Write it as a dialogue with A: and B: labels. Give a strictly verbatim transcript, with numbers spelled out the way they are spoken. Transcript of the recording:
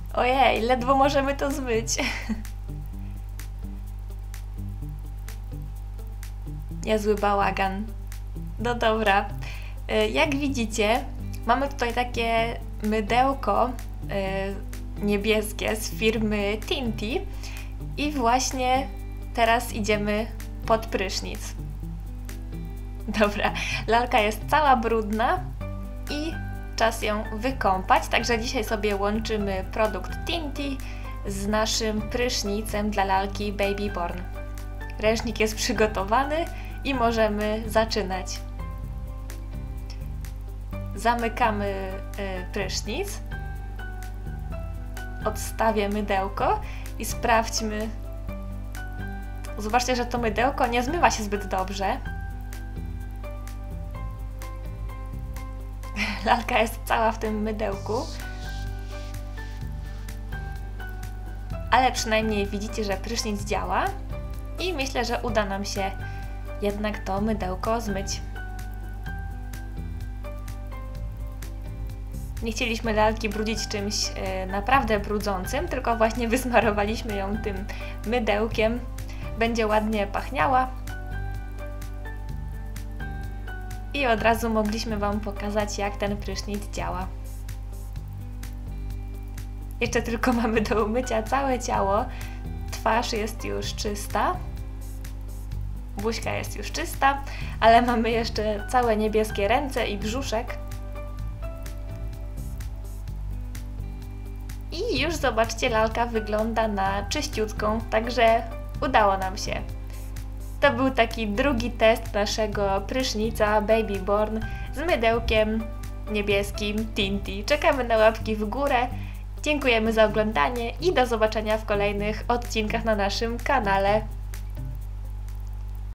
A: Ojej, ledwo możemy to zmyć. Niezły bałagan. No dobra. Jak widzicie, mamy tutaj takie mydełko niebieskie z firmy Tinti i właśnie teraz idziemy pod prysznic. Dobra, lalka jest cała brudna i czas ją wykąpać, także dzisiaj sobie łączymy produkt Tinti z naszym prysznicem dla lalki Baby Born. Ręcznik jest przygotowany i możemy zaczynać. Zamykamy y, prysznic, odstawię mydełko i sprawdźmy. Zobaczcie, że to mydełko nie zmywa się zbyt dobrze. Lalka jest cała w tym mydełku. Ale przynajmniej widzicie, że prysznic działa i myślę, że uda nam się jednak to mydełko zmyć. Nie chcieliśmy lalki brudzić czymś e, naprawdę brudzącym, tylko właśnie wysmarowaliśmy ją tym mydełkiem. Będzie ładnie pachniała. I od razu mogliśmy Wam pokazać, jak ten prysznic działa. Jeszcze tylko mamy do umycia całe ciało. Twarz jest już czysta. Buźka jest już czysta, ale mamy jeszcze całe niebieskie ręce i brzuszek. I już zobaczcie, lalka wygląda na czyściutką, także udało nam się. To był taki drugi test naszego prysznica Baby Born z mydełkiem niebieskim Tinti. Czekamy na łapki w górę. Dziękujemy za oglądanie i do zobaczenia w kolejnych odcinkach na naszym kanale.